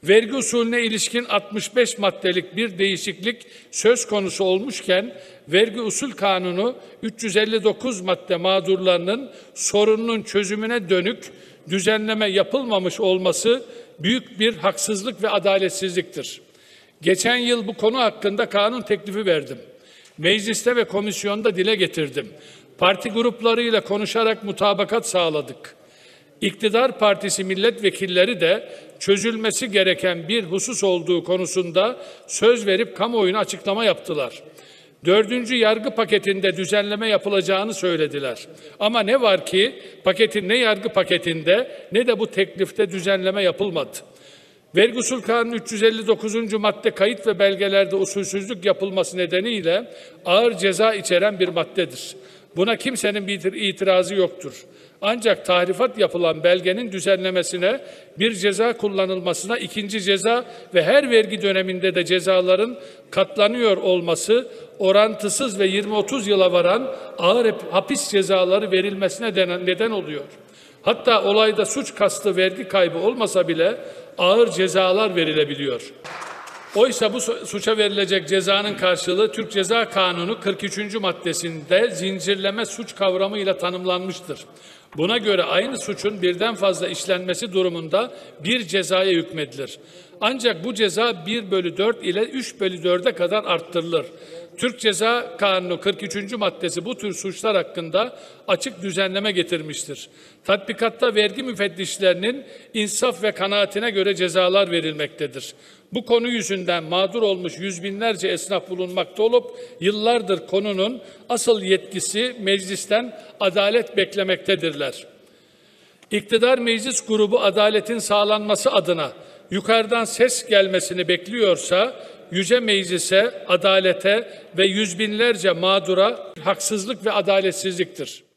Vergi usulüne ilişkin 65 maddelik bir değişiklik söz konusu olmuşken, Vergi Usul Kanunu 359 madde mağdurlarının sorununun çözümüne dönük düzenleme yapılmamış olması büyük bir haksızlık ve adaletsizliktir. Geçen yıl bu konu hakkında kanun teklifi verdim. Mecliste ve komisyonda dile getirdim. Parti gruplarıyla konuşarak mutabakat sağladık. İktidar Partisi milletvekilleri de çözülmesi gereken bir husus olduğu konusunda söz verip kamuoyuna açıklama yaptılar. 4. yargı paketinde düzenleme yapılacağını söylediler. Ama ne var ki paketin ne yargı paketinde ne de bu teklifte düzenleme yapılmadı. Vergi Usul Kanunu 359. madde kayıt ve belgelerde usulsüzlük yapılması nedeniyle ağır ceza içeren bir maddedir. Buna kimsenin bir itirazı yoktur. Ancak tahrifat yapılan belgenin düzenlemesine, bir ceza kullanılmasına, ikinci ceza ve her vergi döneminde de cezaların katlanıyor olması, orantısız ve 20-30 yıla varan ağır hapis cezaları verilmesine neden oluyor. Hatta olayda suç kastı vergi kaybı olmasa bile ağır cezalar verilebiliyor. Oysa bu suça verilecek cezanın karşılığı Türk Ceza Kanunu 43. maddesinde zincirleme suç kavramıyla tanımlanmıştır. Buna göre aynı suçun birden fazla işlenmesi durumunda bir cezaya hükmedilir. Ancak bu ceza 1/4 ile 3/4'e kadar arttırılır. Türk Ceza Kanunu 43. maddesi bu tür suçlar hakkında açık düzenleme getirmiştir. Tatbikatta vergi müfettişlerinin insaf ve kanaatine göre cezalar verilmektedir. Bu konu yüzünden mağdur olmuş yüz binlerce esnaf bulunmakta olup yıllardır konunun asıl yetkisi meclisten adalet beklemektedirler. İktidar meclis grubu adaletin sağlanması adına yukarıdan ses gelmesini bekliyorsa, Yüce Meclis'e, adalete ve yüz binlerce mağdura haksızlık ve adaletsizliktir.